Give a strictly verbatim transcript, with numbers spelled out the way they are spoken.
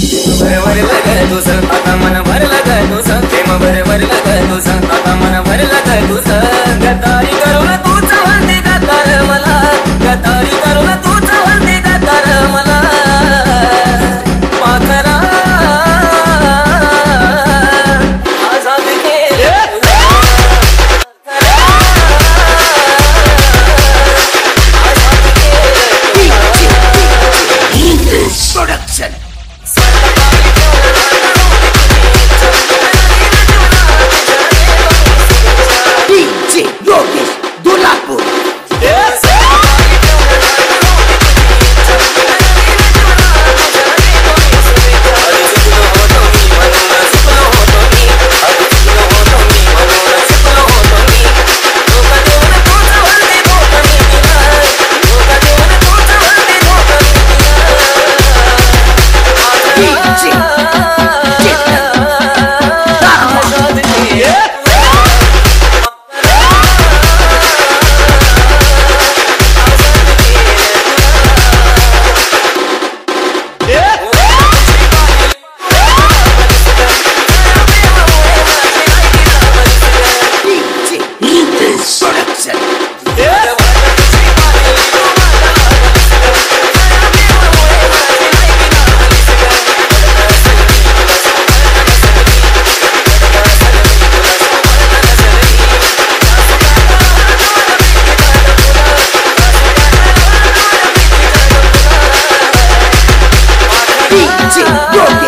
भरभर लग तुझ आता मन भरलं ग तुझ प्रेम भरभर लग तुझ आता मन भरलं ग तुझ गदारी करून तूच म्हणते गदार मला गदारी करून तूच म्हणते गदार मला पाखरा आजाद केले production DJ Yogesh Dulapur Yo